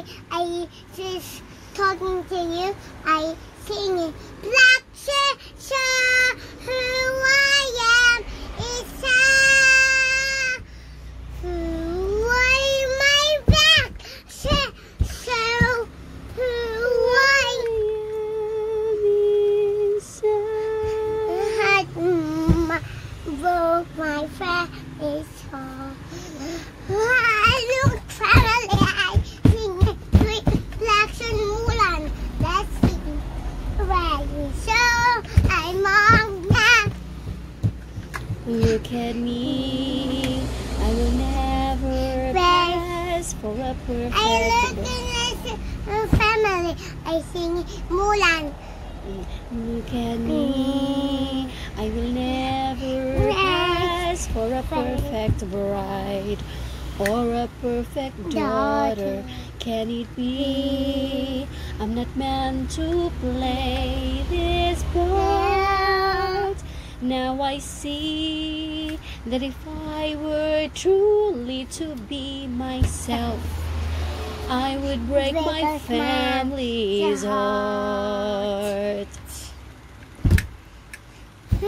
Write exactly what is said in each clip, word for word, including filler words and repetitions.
family. I just talking to you. I singing black shirt, who I am is I. Who I my black shirt, so who I am is I. Broke my family song. I look family. I sing with Black and Mulan. That's it. Right. So I'm on that. Look at me. I will never pass for a perfect. I look at this family. I sing Mulan. Look at me. I will never pass for a perfect bride or a perfect daughter. Can it be? I'm not meant to play this part. Now I see that if I were truly to be myself, I would break my family's heart. Who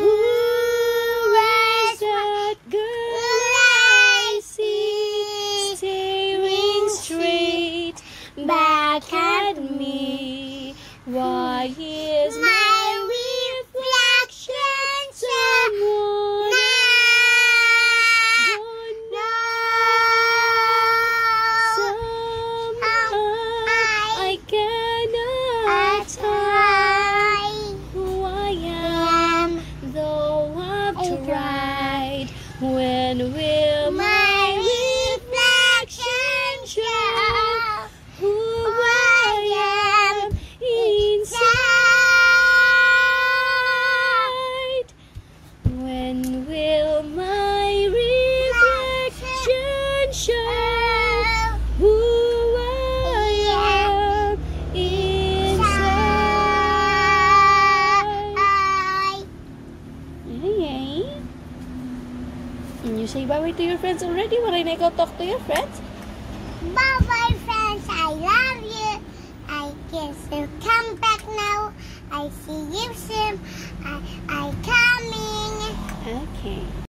is that girl I see staring straight back at me? Why is my reflection someone I cannot hide who I am, though I've tried. When will my reflection show who I am inside? When will my reflection show who you say bye-bye to your friends already? When I go talk to your friends? Bye-bye, friends. I love you. I guess you come back now. I see you soon. I, I coming. Okay.